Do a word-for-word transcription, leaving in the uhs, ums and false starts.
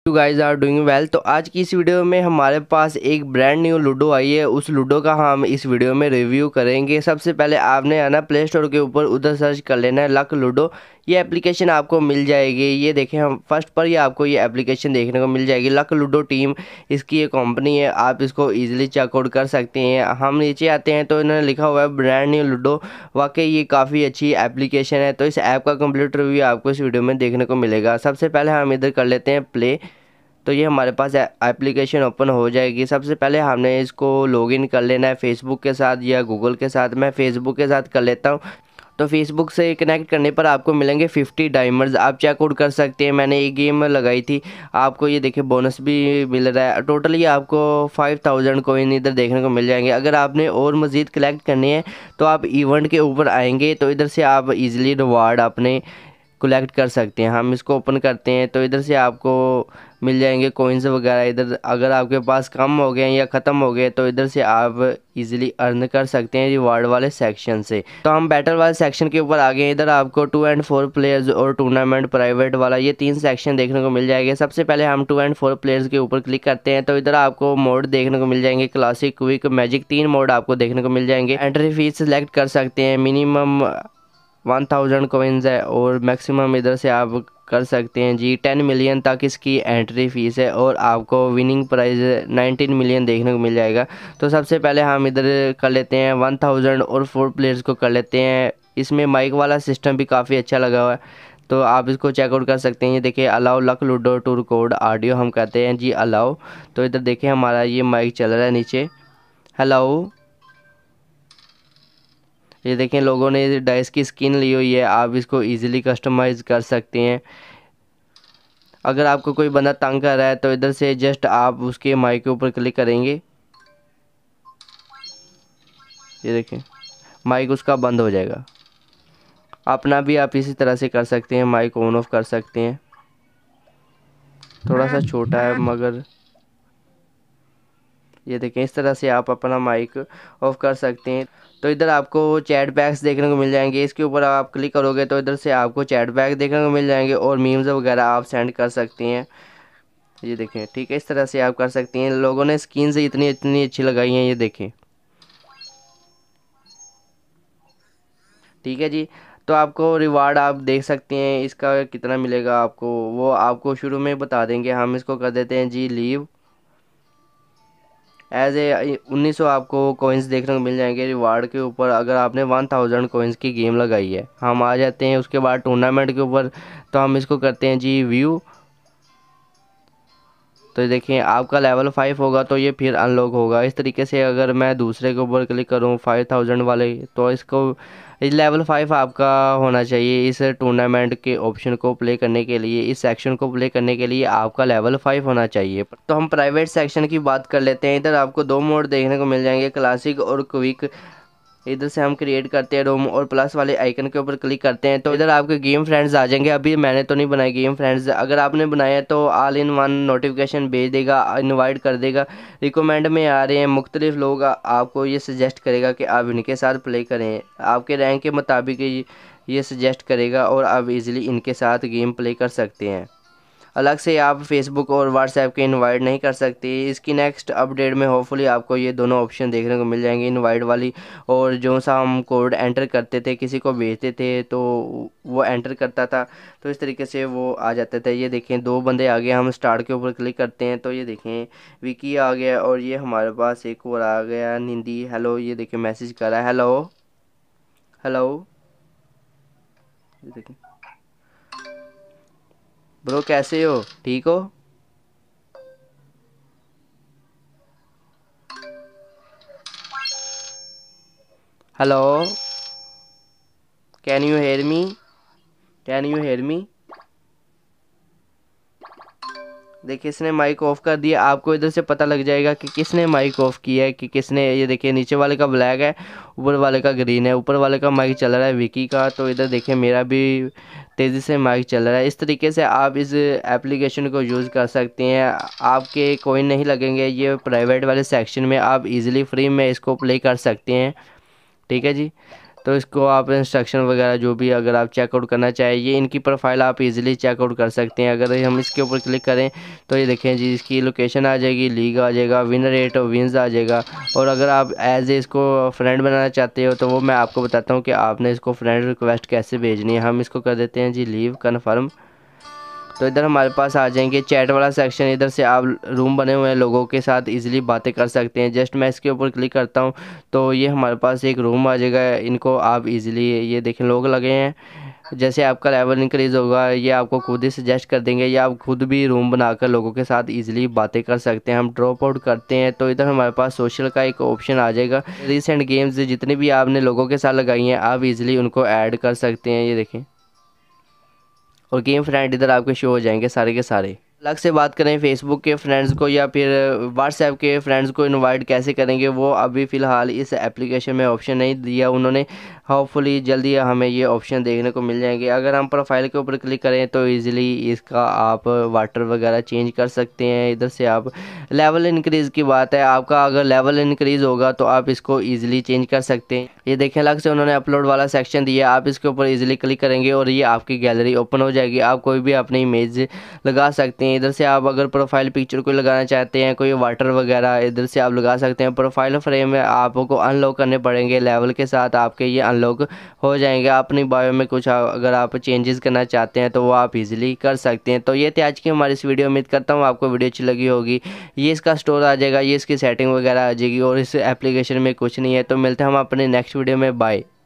You guys are doing well. तो आज की इस वीडियो में हमारे पास एक ब्रांड न्यू लूडो आई है। उस लूडो का हम इस वीडियो में रिव्यू करेंगे। सबसे पहले आपने आना प्ले स्टोर के ऊपर, उधर सर्च कर लेना है लक लूडो। ये एप्लीकेशन आपको मिल जाएगी। ये देखें, हम फर्स्ट पर ही आपको ये एप्लीकेशन देखने को मिल जाएगी। लक लूडो टीम इसकी ये कंपनी है, आप इसको इजीली चेकआउट कर सकते हैं। हम नीचे आते हैं तो इन्होंने लिखा हुआ है ब्रांड न्यू लूडो। वाकई ये काफ़ी अच्छी एप्लीकेशन है। तो इस ऐप का कंप्लीट रिव्यू आपको इस वीडियो में देखने को मिलेगा। सबसे पहले हम इधर कर लेते हैं प्ले। तो ये हमारे पास एप्लीकेशन ओपन हो जाएगी। सबसे पहले हमने इसको लॉगिन कर लेना है फेसबुक के साथ या गूगल के साथ। मैं फेसबुक के साथ कर लेता हूँ। तो फेसबुक से कनेक्ट करने पर आपको मिलेंगे फिफ्टी डायमंड्स। आप चेकआउट कर सकते हैं। मैंने एक गेम लगाई थी, आपको ये देखिए बोनस भी मिल रहा है। टोटली आपको फाइव थाउजेंड कोइन इधर देखने को मिल जाएंगे। अगर आपने और मज़ीद कलेक्ट करने हैं तो आप इवेंट के ऊपर आएंगे, तो इधर से आप इजीली रिवार्ड अपने कलेक्ट कर सकते हैं। हम इसको ओपन करते हैं तो इधर से आपको मिल जाएंगे कोइंस वगैरह। इधर अगर आपके पास कम हो गए या ख़त्म हो गए तो इधर से आप इजीली अर्न कर सकते हैं रिवार्ड वाले सेक्शन से। तो हम बैटल वाले सेक्शन के ऊपर आ गए। इधर आपको टू एंड फोर प्लेयर्स और टूर्नामेंट प्राइवेट वाला, ये तीन सेक्शन देखने को मिल जाएंगे। सबसे पहले हम टू एंड फोर प्लेयर्स के ऊपर क्लिक करते हैं तो इधर आपको मोड देखने को मिल जाएंगे, क्लासिक, क्विक, मैजिक, तीन मोड आपको देखने को मिल जाएंगे। एंट्री फीस सेलेक्ट कर सकते हैं, मिनिमम वन थाउजेंड कोइंस है और मैक्सिमम इधर से आप कर सकते हैं जी टेन मिलियन तक इसकी एंट्री फीस है। और आपको विनिंग प्राइस नाइनटीन मिलियन देखने को मिल जाएगा। तो सबसे पहले हम इधर कर लेते हैं वन थाउजेंड और फोर प्लेयर्स को कर लेते हैं। इसमें माइक वाला सिस्टम भी काफ़ी अच्छा लगा हुआ है, तो आप इसको चेकआउट कर सकते हैं। ये देखिए allow Luck Ludo to record audio, हम कहते हैं जी अलाउ। तो इधर देखिए हमारा ये माइक चल रहा है नीचे, हेलो। ये देखें लोगों ने डाइस की स्किन ली हुई है, आप इसको इजीली कस्टमाइज़ कर सकते हैं। अगर आपको कोई बंदा तंग कर रहा है तो इधर से जस्ट आप उसके माइक के ऊपर क्लिक करेंगे, ये देखें माइक उसका बंद हो जाएगा। अपना भी आप इसी तरह से कर सकते हैं, माइक ऑन ऑफ कर सकते हैं। थोड़ा सा छोटा है मगर ये देखें इस तरह से आप अपना माइक ऑफ कर सकते हैं। तो इधर आपको चैट बैग्स देखने को मिल जाएंगे। इसके ऊपर आप क्लिक करोगे तो इधर से आपको चैट बैग देखने को मिल जाएंगे और मीम्स वगैरह आप सेंड कर सकते हैं। ये देखें, ठीक है, इस तरह से आप कर सकते हैं। लोगों ने स्किन से इतनी इतनी अच्छी लगाई हैं, ये देखें, ठीक है जी। तो आपको रिवार्ड आप देख सकते हैं, इसका कितना मिलेगा आपको वो आपको शुरू में बता देंगे। हम इसको कर देते हैं जी लीव। एज ए उन्नीस सौ आपको कोइंस देखने को मिल जाएंगे रिवार्ड के ऊपर अगर आपने वन थाउजेंड कोइंस की गेम लगाई है। हम आ जाते हैं उसके बाद टूर्नामेंट के ऊपर, तो हम इसको करते हैं जी व्यू। तो देखिए आपका लेवल फाइव होगा तो ये फिर अनलॉक होगा। इस तरीके से अगर मैं दूसरे के ऊपर क्लिक करूँ फाइव थाउजेंड वाले, तो इसको इस लेवल फाइव आपका होना चाहिए। इस टूर्नामेंट के ऑप्शन को प्ले करने के लिए, इस सेक्शन को प्ले करने के लिए आपका लेवल फाइव होना चाहिए। तो हम प्राइवेट सेक्शन की बात कर लेते हैं। इधर आपको दो मोड देखने को मिल जाएंगे, क्लासिक और क्विक। इधर से हम क्रिएट करते हैं रोम और प्लस वाले आइकन के ऊपर क्लिक करते हैं तो इधर आपके गेम फ्रेंड्स आ जाएंगे। अभी मैंने तो नहीं बनाए गेम फ्रेंड्स, अगर आपने बनाया है तो ऑल इन वन नोटिफिकेशन भेज देगा, इनवाइट कर देगा। रिकमेंड में आ रहे हैं मुख्तलिफ लोग, आपको ये सजेस्ट करेगा कि आप इनके साथ प्ले करें। आपके रैंक के मुताबिक ये सजेस्ट करेगा और आप इजीली इनके साथ गेम प्ले कर सकते हैं। अलग से आप फेसबुक और व्हाट्सएप के इनवाइट नहीं कर सकते। इसकी नेक्स्ट अपडेट में होपफुली आपको ये दोनों ऑप्शन देखने को मिल जाएंगे, इनवाइट वाली। और जो सा हम कोड एंटर करते थे, किसी को भेजते थे तो वो एंटर करता था, तो इस तरीके से वो आ जाते थे। ये देखें दो बंदे आ गए। हम स्टार्ट के ऊपर क्लिक करते हैं तो ये देखें विकी आ गया और ये हमारे पास एक और आ गया निंदी, हेलो। ये देखें मैसेज कर रहा है हेलो हेलो। ये देखें ब्रो कैसे हो, ठीक हो? Hello, can you hear me, can you hear me. देखिए इसने माइक ऑफ कर दिया। आपको इधर से पता लग जाएगा कि किसने माइक ऑफ किया है कि किसने। ये देखिए नीचे वाले का ब्लैक है, ऊपर वाले का ग्रीन है। ऊपर वाले का माइक चल रहा है विकी का, तो इधर देखिए मेरा भी तेज़ी से माइक चल रहा है। इस तरीके से आप इस एप्लीकेशन को यूज़ कर सकते हैं। आपके कोइन नहीं लगेंगे। ये प्राइवेट वाले सेक्शन में आप इजीली फ्री में इसको प्ले कर सकते हैं, ठीक है जी। तो इसको आप इंस्ट्रक्शन वगैरह जो भी अगर आप चेकआउट करना चाहें, ये इनकी प्रोफाइल आप इजीली चेकआउट कर सकते हैं। अगर हम इसके ऊपर क्लिक करें तो ये देखें जी, इसकी लोकेशन आ जाएगी, लीग आ जाएगा, विन रेट और विन्स आ जाएगा। और अगर आप एज ए इसको फ्रेंड बनाना चाहते हो तो वो मैं आपको बताता हूँ कि आपने इसको फ्रेंड रिक्वेस्ट कैसे भेजनी है। हम इसको कर देते हैं जी लीव कन्फर्म। तो इधर हमारे पास आ जाएंगे चैट वाला सेक्शन। इधर से आप रूम बने हुए हैं, लोगों के साथ इजीली बातें कर सकते हैं। जस्ट मैं इसके ऊपर क्लिक करता हूं तो ये हमारे पास एक रूम आ जाएगा। इनको आप इजीली, ये देखें लोग लगे हैं, जैसे आपका लेवल इंक्रीज़ होगा ये आपको खुद ही सजेस्ट कर देंगे, या आप खुद भी रूम बनाकर लोगों के साथ इजीली बातें कर सकते हैं। हम ड्रॉप आउट करते हैं तो इधर हमारे पास सोशल का एक ऑप्शन आ जाएगा। रिसेंट गेम्स जितने भी आपने लोगों के साथ लगाई हैं आप इजीली उनको ऐड कर सकते हैं, ये देखें। और गेम फ्रेंड इधर आपके शो हो जाएंगे सारे के सारे। अलग से बात करें फेसबुक के फ्रेंड्स को या फिर व्हाट्सएप के फ्रेंड्स को इनवाइट कैसे करेंगे, वो अभी फ़िलहाल इस एप्लीकेशन में ऑप्शन नहीं दिया उन्होंने। होपफुली जल्दी हमें ये ऑप्शन देखने को मिल जाएंगे। अगर हम प्रोफाइल के ऊपर क्लिक करें तो इजीली इसका आप वाटर वगैरह चेंज कर सकते हैं। इधर से आप लेवल इंक्रीज़ की बात है, आपका अगर लेवल इंक्रीज़ होगा तो आप इसको ईजिली चेंज कर सकते हैं। ये देखें अलग से उन्होंने अपलोड वाला सेक्शन दिया, आप इसके ऊपर ईजिली क्लिक करेंगे और ये आपकी गैलरी ओपन हो जाएगी। आप कोई भी अपनी इमेज लगा सकते हैं। इधर से आप अगर प्रोफाइल पिक्चर को लगाना चाहते हैं, कोई वाटर वगैरह, इधर से आप लगा सकते हैं। प्रोफाइल फ्रेम में आपको अनलॉक करने पड़ेंगे, लेवल के साथ आपके ये अनलॉक हो जाएंगे। अपनी बायो में कुछ अगर आप चेंजेस करना चाहते हैं तो वो आप इजीली कर सकते हैं। तो ये थी आज की हमारी इस वीडियो। उम्मीद करता हूँ आपको वीडियो अच्छी लगी होगी। ये इसका स्टोर आ जाएगा, ये इसकी सेटिंग वगैरह आ जाएगी और इस एप्लीकेशन में कुछ नहीं है। तो मिलते हैं हम अपने नेक्स्ट वीडियो में, बाय।